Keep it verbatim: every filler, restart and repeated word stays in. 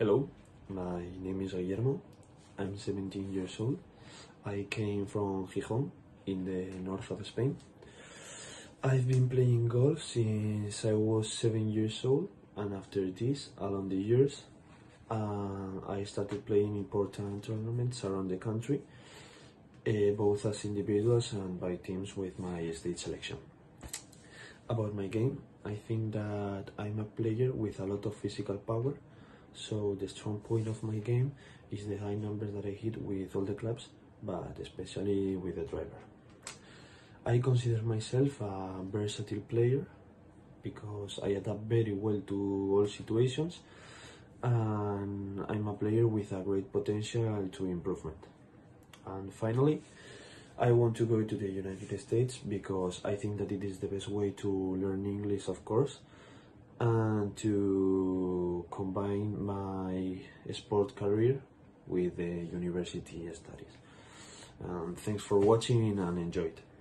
Hello, my name is Guillermo. I'm seventeen years old. I came from Gijón in the north of Spain. I've been playing golf since I was seven years old, and after this, along the years, uh, I started playing important tournaments around the country, uh, both as individuals and by teams with my state selection. About my game, I think that I'm a player with a lot of physical power, so the strong point of my game is the high numbers that I hit with all the clubs, but especially with the driver. I consider myself a versatile player because I adapt very well to all situations, and I'm a player with a great potential to improvement. And finally, I want to go to the United States because I think that it is the best way to learn English, of course, and to combine my sport career with the university studies. Um, thanks for watching and enjoy it.